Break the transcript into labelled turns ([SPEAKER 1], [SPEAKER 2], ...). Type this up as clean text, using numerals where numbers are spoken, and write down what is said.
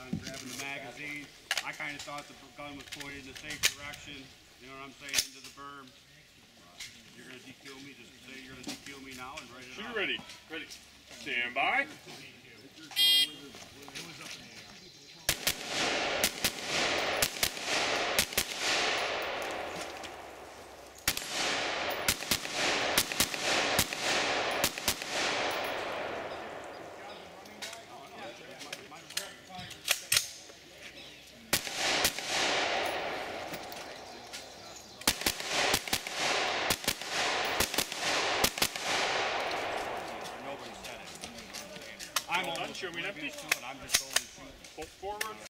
[SPEAKER 1] on grabbing the magazine. I kind of thought the gun was pointed in the safe direction. You know what I'm saying? Into the berm. You're going to DQ me. Just say you're going to DQ me now and write it
[SPEAKER 2] Shooter
[SPEAKER 1] out.
[SPEAKER 2] ready. Ready. Stand by.
[SPEAKER 1] I'm
[SPEAKER 2] Well done, show me an empty.
[SPEAKER 1] I'm just going to shoot.
[SPEAKER 2] Forward.